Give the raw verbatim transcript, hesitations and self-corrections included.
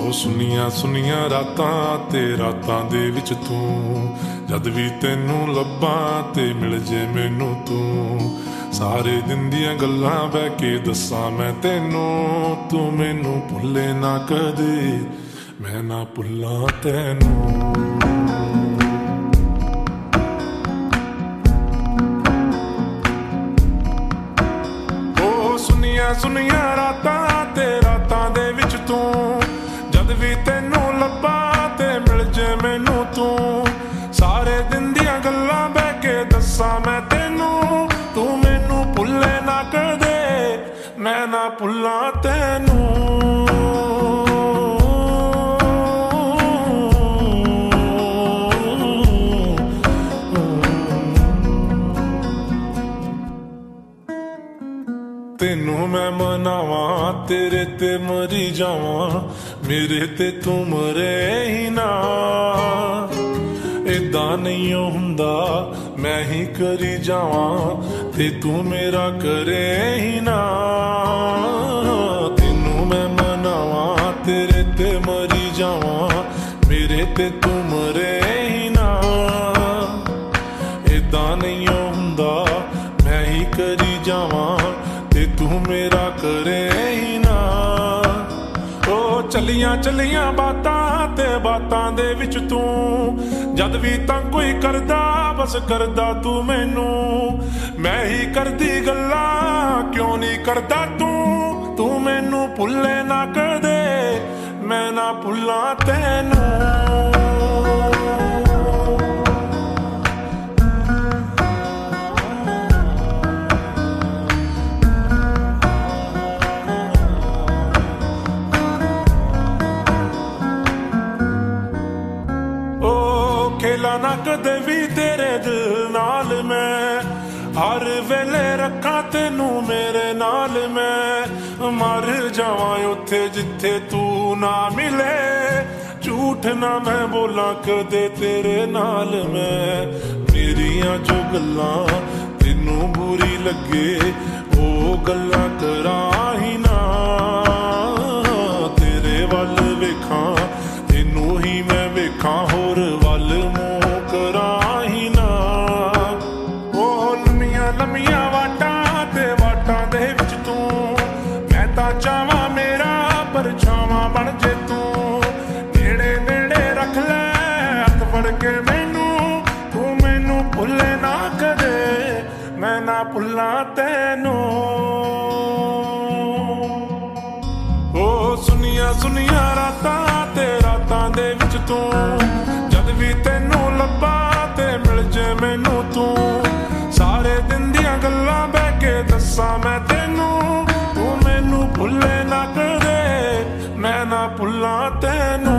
ਸੁਨੀਆਂ ਸੁਨੀਆਂ ਰਾਤਾਂ ਤੇ ਰਾਤਾਂ ਦੇ ਵਿੱਚ ਤੂੰ, ਜਦ ਵੀ ਤੈਨੂੰ ਲੱਭਾਂ ਤੇ ਮਿਲ ਜੇ ਮੈਨੂੰ ਤੂੰ। ਸਾਰੇ ਦਿਨ ਦੀਆਂ ਗੱਲਾਂ ਬਹਿ ਕੇ ਦੱਸਾਂ ਮੈਂ ਤੈਨੂੰ, ਤੂੰ ਮੈਨੂੰ ਭੁੱਲੇ ਨਾ ਕਦੇ, ਮੈਂ ਨਾ ਭੁੱਲਾਂ ਤੈਨੂੰ। ਸੁਨੀਆਂ ਸੁਨੀਆਂ ਰਾਤਾਂ ਤੇ ਰਾਤਾਂ ਦੇ ਵਿੱਚ ਤੂੰ, ਜਦ ਵੀ ਤੈਨੂੰ ਲੱਭਾਂ ਤੇ ਮਿਲ ਜੇ ਮੈਨੂੰ ਤੂੰ। ਸਾਰੇ ਦਿਨ ਦੀਆਂ ਗੱਲਾਂ ਬਹਿ ਕੇ ਦੱਸਾਂ ਮੈਂ ਤੈਨੂੰ, ਤੂੰ ਮੈਨੂੰ ਭੁੱਲੇ ਨਾ ਕਦੇ, ਮੈਂ ਨਾ ਭੁੱਲਾਂ ਤੈਨੂੰ। ਤੈਨੂੰ ਮੈਂ ਮਨਾਵਾਂ ਤੇਰੇ ਤੇ ਮਰੀ ਜਾਵਾਂ, ਮੇਰੇ ਤੇ ਤੂੰ ਮਰੇ ਹੀ ਨਾ। ਏਦਾਂ ਨਹੀਂ ਹੁੰਦਾ ਮੈਂ ਹੀ ਕਰੀ ਜਾਵਾਂ ਤੇ ਤੂੰ ਮੇਰਾ ਕਰੇ ਹੀ ਨਾ। ਤੈਨੂੰ ਮੈਂ ਮਨਾਵਾਂ ਤੇਰੇ ਤੇ ਮਰੀ ਜਾਵਾਂ, ਮੇਰੇ ਤੇ ਤੂੰ ਮਰੇ ਹੀ ਨਾ। ਏਦਾਂ ਨਹੀਂ ਹੁੰਦਾ ਮੈਂ ਹੀ ਕਰੀ ਜਾਵਾਂ ਤੇ ਤੂੰ ਮੇਰਾ ਕਰੇ ਹੀ ਨਾ। ਉਹ ਚੱਲੀਆਂ ਚੱਲੀਆਂ ਬਾਤਾਂ ਤੇ ਬਾਤਾਂ ਦੇ ਵਿੱਚ ਤੂੰ, ਜਦ ਵੀ ਤਾਂ ਕੋਈ ਕਰਦਾ ਬਸ ਕਰਦਾ ਤੂੰ ਮੈਨੂੰ। ਮੈਂ ਹੀ ਕਰਦੀ ਗੱਲਾਂ ਕਿਉਂ ਨਹੀਂ ਕਰਦਾ ਤੂੰ, ਤੂੰ ਮੈਨੂੰ ਭੁੱਲੇ ਨਾ ਕਦੇ, ਮੈਂ ਨਾ ਭੁੱਲਾਂ ਤੈਨੂੰ। ਖੇਲਾ ਨਾ ਕਦੇ ਵੀ ਤੇਰੇ ਦਿਲ ਨਾਲ ਮੈਂ, ਹਰ ਵੇਲੇ ਰੱਖਾਂ ਤੈਨੂੰ ਮੇਰੇ ਨਾਲ ਮੈਂ। ਮਰ ਜਾਵਾਂ ਉੱਥੇ ਜਿੱਥੇ ਤੂੰ ਨਾ ਮਿਲੇ, ਝੂਠ ਨਾ ਮੈਂ ਬੋਲਾਂ ਕਦੇ ਤੇਰੇ ਨਾਲ ਮੈਂ। ਮੇਰੀਆਂ ਜੋ ਗੱਲਾਂ ਤੈਨੂੰ ਬੁਰੀ ਲੱਗੇ, ਉਹ ਗੱਲਾਂ ਕਰਾਂ ਹੀ ਨਾ। ਤੇਰੇ ਵੱਲ ਵੇਖਾਂ ਤੈਨੂੰ ਹੀ ਮੈਂ ਵੇਖਾਂ, ਹੋਰ ਵੱਲ ਮੂੰਹ ਕਰਾਂ ਹੀ ਨਾ। ਉਹ ਲੰਮੀਆਂ ਲੰਮੀਆਂ ਵਾਟਾਂ ਤੇ ਵਾਟਾਂ ਦੇ ਵਿੱਚ ਤੂੰ, ਮੈਂ ਤਾਂ ਚਾਹਾਂ ਮੇਰਾ ਪਰਛਾਵਾਂ ਬਣ ਜੇ ਤੂੰ। ਨੇੜੇ ਨੇੜੇ ਰੱਖ ਲੈ ਹੱਥ ਫੜ ਕੇ ਮੈਨੂੰ, ਤੂੰ ਮੈਨੂੰ ਭੁੱਲੇ ਨਾ ਕਦੇ, ਮੈਂ ਨਾ ਭੁੱਲਾਂ ਤੈਨੂੰ। ਉਹ ਸੁਨੀਆਂ ਸੁਨੀਆਂ ਰਾਤਾਂ ਤੇ ਰਾਤਾਂ ਦੇ ਵਿੱਚ ਤੂੰ, ਜਦ ਵੀ ਤੈਨੂੰ ਲੱਭਾਂ ਤੇ ਮਿਲ ਜੇ ਮੈਨੂੰ ਤੂੰ। ਸਾਰੇ ਦਿਨ ਦੀਆਂ ਗੱਲਾਂ ਬਹਿ ਕੇ ਦੱਸਾਂ ਮੈਂ ਤੈਨੂੰ, ਤੂੰ ਮੈਨੂੰ ਭੁੱਲੇ ਨਾ ਕਦੇ, ਮੈਂ ਨਾ ਭੁੱਲਾਂ ਤੈਨੂੰ।